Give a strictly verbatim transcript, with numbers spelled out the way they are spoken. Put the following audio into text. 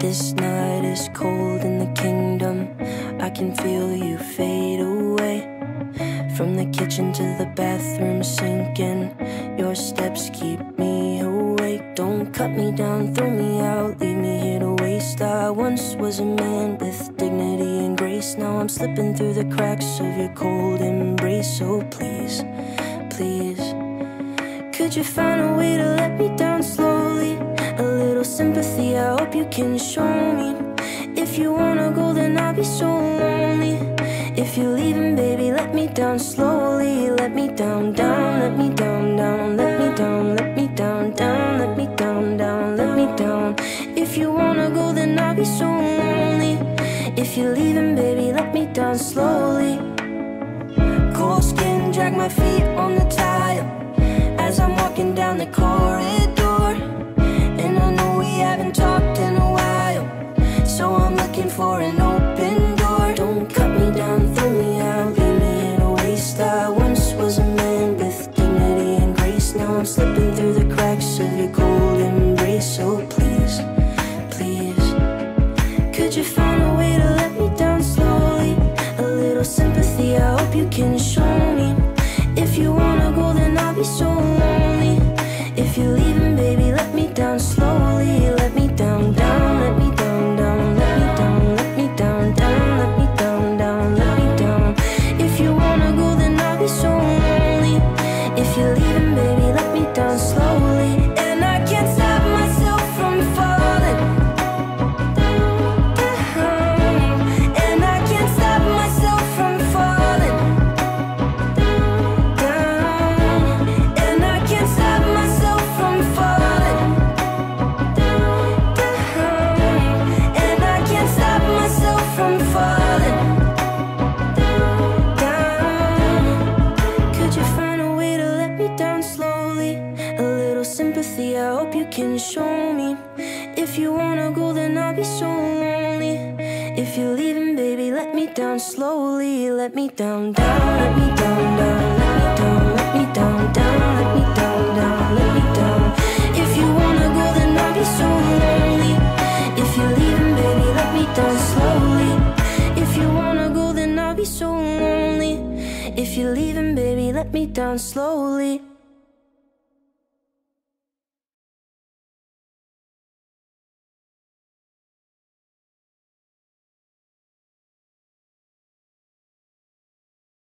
This night is cold in the kingdom. I can feel you fade away. From the kitchen to the bathroom sinking, your steps keep me awake. Don't cut me down, throw me out, leave me here to waste. I once was a man with dignity and grace. Now I'm slipping through the cracks of your cold embrace. So please, please, could you find a way to let me down slowly? A little sympathy, I hope you can show me. If you wanna go, then I'll be so lonely. If you're leaving, baby, let me down slowly. Let me down, down, let me down, down, let me down, let me down, down, let me down, down, let me down. If you wanna go, then I'll be so lonely. If you're leaving, baby, let me down slowly. Cold skin, drag my feet on the tile as I'm walking down the corridor. And I know we haven't talked in a while, so I'm looking for an open door. Don't cut me down, throw me out, leave me in a waste. I once was a man with dignity and grace. Now I'm slipping through the cracks of your cold embrace. So please, please, could you find a way to let me down slowly? A little sympathy, I hope you can show me. If you wanna go, then I'll be so lonely. If you're leaving, baby, let me down slowly. Let me down, down, let me down, down, let me down, let me down, down, let me down, down, let me down. If you wanna go, then I'll be so lonely. If you're leaving, baby, let me down slowly. And I can't stop myself from falling down. And I can't stop myself from falling down. And I can't stop myself from falling down. And I can't stop myself from falling down. Could you find a way to let me down slowly? A little sympathy, I hope you can show me. If you wanna go, then I'll be so lonely. If you're leaving, baby, let me down slowly. Let me down, down, let me down, down, let me down, let me down, down, let me down, down, let me down. If you wanna go, then I'll be so lonely. If you're leaving, baby, let me down slowly. If you wanna go, then I'll be so lonely. If you're leaving, baby, let me down slowly.